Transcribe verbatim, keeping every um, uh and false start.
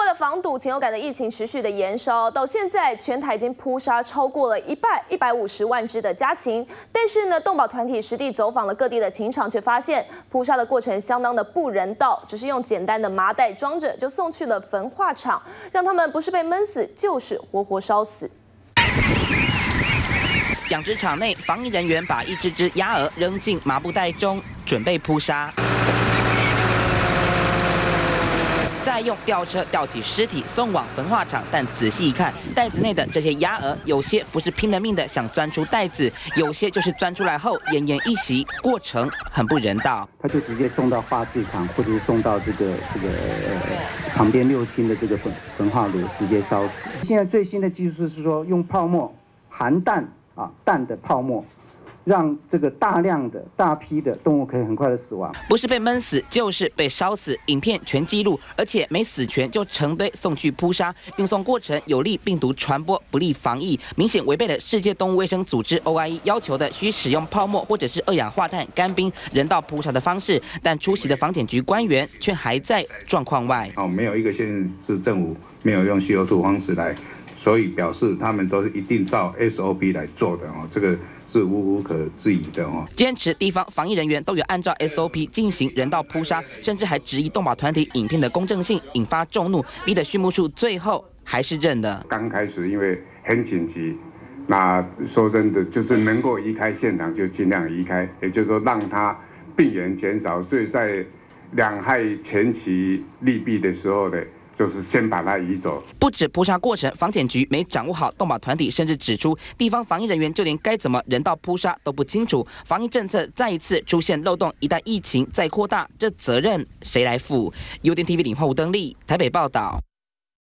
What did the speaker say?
了防堵禽流感的疫情持续的延烧，到现在全台已经扑杀超过了一百一百五十万只的家禽。但是呢，动保团体实地走访了各地的禽场，却发现扑杀的过程相当的不人道，只是用简单的麻袋装着就送去了焚化厂，让他们不是被闷死，就是活活烧死。 养殖场内，防疫人员把一只只鸭鹅扔进麻布袋中，准备扑杀。再用吊车吊起尸体送往焚化厂，但仔细一看，袋子内的这些鸭鹅，有些不是拼了命的想钻出袋子，有些就是钻出来后奄奄一息，过程很不人道。 他就直接送到化制厂，或者是送到这个这个呃旁边六轻的这个焚焚化炉，直接烧死。现在最新的技术是说，用泡沫含氮。 啊，氮的泡沫，让这个大量的大批的动物可以很快的死亡， 不是被闷死，就是被烧死。影片全记录，而且没死全就成堆送去扑杀，运送过程有利病毒传播，不利防疫，明显违背了世界动物卫生组织 O I E 要求的需使用泡沫或者是二氧化碳干冰人道扑杀的方式。但出席的防检局官员却还在状况外。 哦，没有一个县市政府没有用 C O 二 方式来。 所以表示他们都是一定照 S O P 来做的哦，这个是无无可置疑的哦。 坚持地方防疫人员都有按照 S O P 进行人道扑杀，甚至还质疑动保团体影片的公正性，引发众怒，逼得畜牧处最后还是认了。 刚开始因为很紧急，那说真的就是能够移开现场就尽量移开，也就是说让他病源减少。所以在两害前期利弊的时候呢。 就是先把它移走。 不止扑杀过程，防检局没掌握好，动保团体甚至指出，地方防疫人员就连该怎么人道扑杀都不清楚，防疫政策再一次出现漏洞。一旦疫情再扩大，这责任谁来负？U D N T V 领话吴登利台北报道。